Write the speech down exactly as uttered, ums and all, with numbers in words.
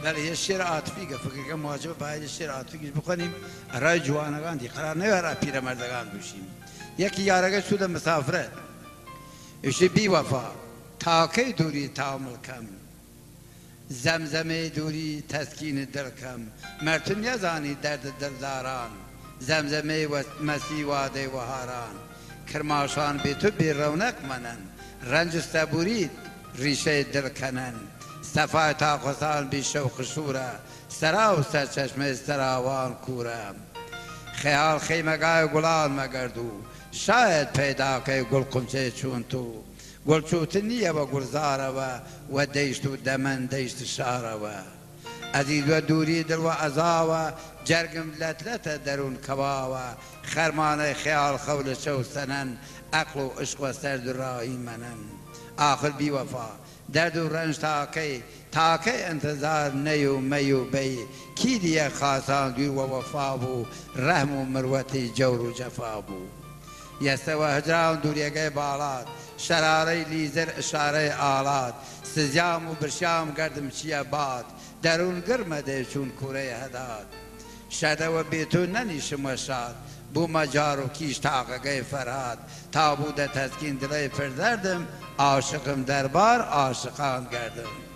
بله یه شعر عاطفی که فکر کنم واجب باید شعر عاطفی بخونیم رای جوانگان دی قرار نه پیرمردگان بشیم. یکی یارگه شده مسافره ایشی بی وفا تا کی دوری تعامل کم زمزمه دوری تسکین دل کم مرتون یزانی درد دلداران زمزمه و مسیح واده و هاران کرماشان بی تو بی رونق منن رنج صبوری ریشه دل کنن صفای تاقصان بی شوق شوره سرا و سرچشمه سراوان کوره خیال خیمگاه گلان مگردو شاید پیدا که گل قمچه چون تو گل چوتنیه و گلزاره و و دیشت و دمن دیشت شاره و عزیز و دوری دل و عزا و جرگم لطلت درون کبا و خرمان خیال خول شو سنن عقل و عشق و سرد راهی منن آخر بی وفا درد و رنج تاکی تاکی انتظار نیو میو بی کی دیگه خاصان دور و وفا بو رحم و مروتی جور و جفا بو یسته و هجران دوریگه بالات شراره لیزر اشاره آلات سزیام و برشام گردم چیه باد درون گرمده چون کوره هداد شده و بیتو ننیشم و شاد بو مجار و کیش تاقگه فرهاد تا بوده تسکین دلی پردردم عاشقم دربار عاشقان گردم